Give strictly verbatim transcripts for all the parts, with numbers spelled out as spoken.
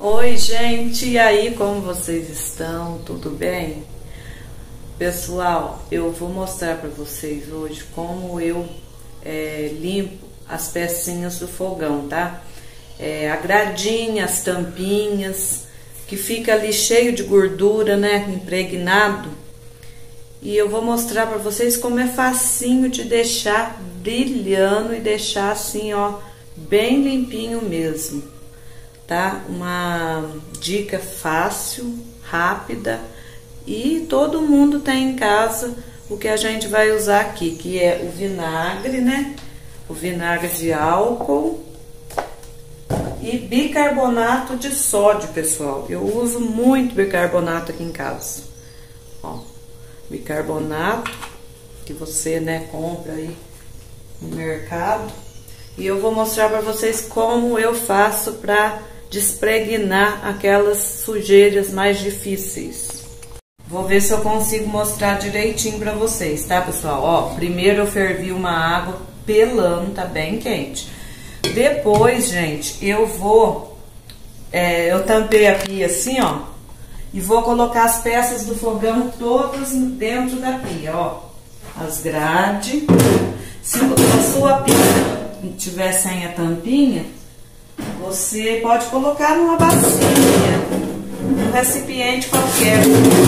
Oi, gente, e aí, como vocês estão? Tudo bem? Pessoal, eu vou mostrar para vocês hoje como eu é, limpo as pecinhas do fogão, tá? É, a gradinha, as tampinhas, que fica ali cheio de gordura, né? Impregnado. E eu vou mostrar para vocês como é facinho de deixar brilhando e deixar assim, ó, bem limpinho mesmo, tá? Uma dica fácil, rápida, e todo mundo tem em casa o que a gente vai usar aqui, que é o vinagre, né? O vinagre de álcool e bicarbonato de sódio, pessoal. Eu uso muito bicarbonato aqui em casa. Ó, bicarbonato que você, né, compra aí no mercado. E eu vou mostrar para vocês como eu faço para despregnar aquelas sujeiras mais difíceis. Vou ver se eu consigo mostrar direitinho para vocês, tá, pessoal? Ó, primeiro eu fervi uma água pelando, tá bem quente. Depois, gente, eu vou... É, eu tampei a pia assim, ó. E vou colocar as peças do fogão todas dentro da pia, ó. As grades. Se a sua pia tiver sem a tampinha, você pode colocar numa bacia, num recipiente qualquer,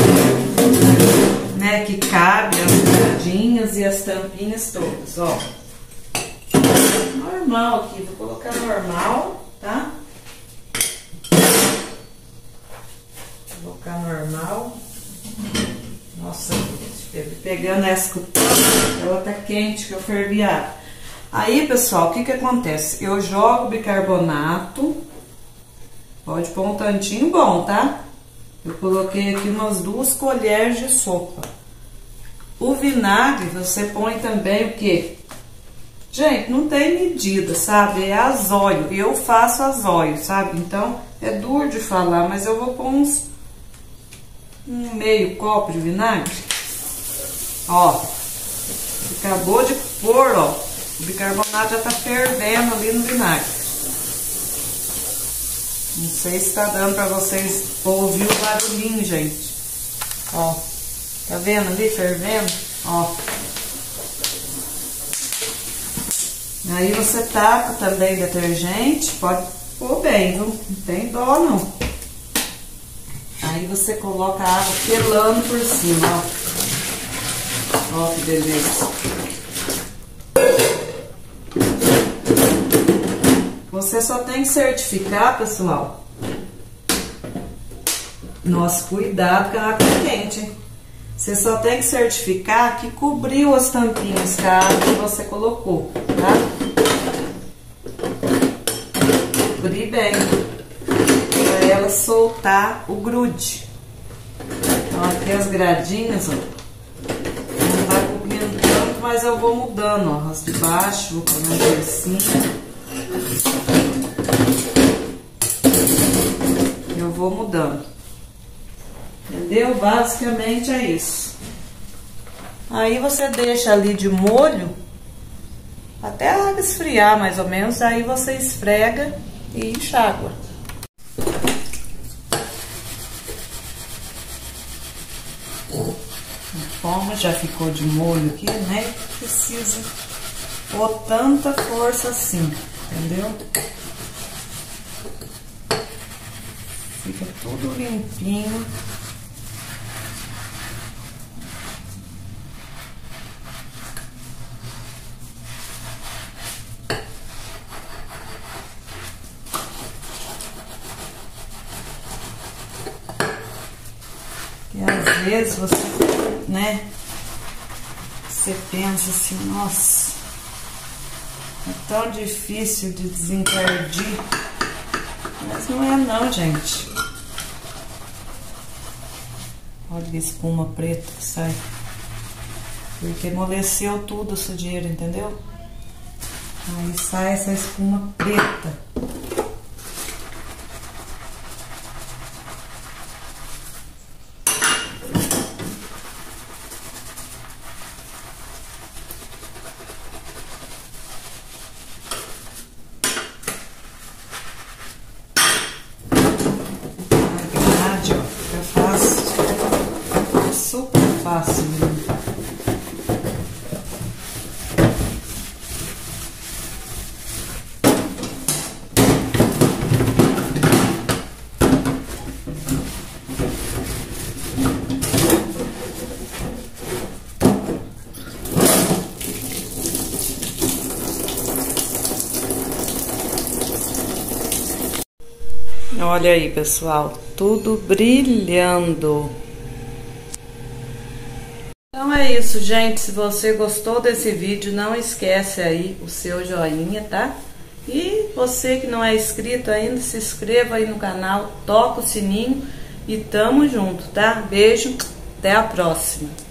né, que cabe as gradinhas e as tampinhas todas, ó. Normal aqui, vou colocar normal, tá? Vou colocar normal. Nossa, pegando essa cutela, ela tá quente, que eu fervi a água. Aí, pessoal, o que que acontece? Eu jogo bicarbonato, pode pôr um tantinho bom, tá? Eu coloquei aqui umas duas colheres de sopa. O vinagre, você põe também o quê? Gente, não tem medida, sabe? É azóio. Eu faço azóio, sabe? Então, é duro de falar, mas eu vou pôr uns... um meio copo de vinagre. Ó, acabou de pôr, ó. O bicarbonato já tá fervendo ali no vinagre. Não sei se tá dando pra vocês ouvir o barulhinho, gente. Ó, tá vendo ali fervendo? Ó. Aí você taca também detergente, pode pôr bem, viu? Não tem dó, não. Aí você coloca a água pelando por cima, ó. Ó, que beleza. Você só tem que certificar, pessoal. Nossa, cuidado com a água quente, hein? Você só tem que certificar que cobriu as tampinhas com a água que você colocou, tá? Cobrir bem, para ela soltar o grude. Então, aqui as gradinhas, ó. Não vai cobrindo tanto, mas eu vou mudando, ó. As de baixo, vou pondo por cima. Eu vou mudando, entendeu? Basicamente é isso. Aí você deixa ali de molho até a água esfriar mais ou menos. Aí você esfrega e enxágua. Como já ficou de molho aqui, né? Precisa pôr tanta força assim, entendeu? Fica tudo limpinho. E às vezes você, né? Você pensa assim, nossa, é tão difícil de desencardir. Mas não é não, gente. Olha a espuma preta que sai. Porque amoleceu tudo a sujeira, entendeu? Aí sai essa espuma preta. fácil, né? Olha aí, pessoal, tudo brilhando. Então é isso, gente. Se você gostou desse vídeo, não esquece aí o seu joinha, tá? E você que não é inscrito ainda, se inscreva aí no canal, toca o sininho e tamo junto, tá? Beijo, até a próxima.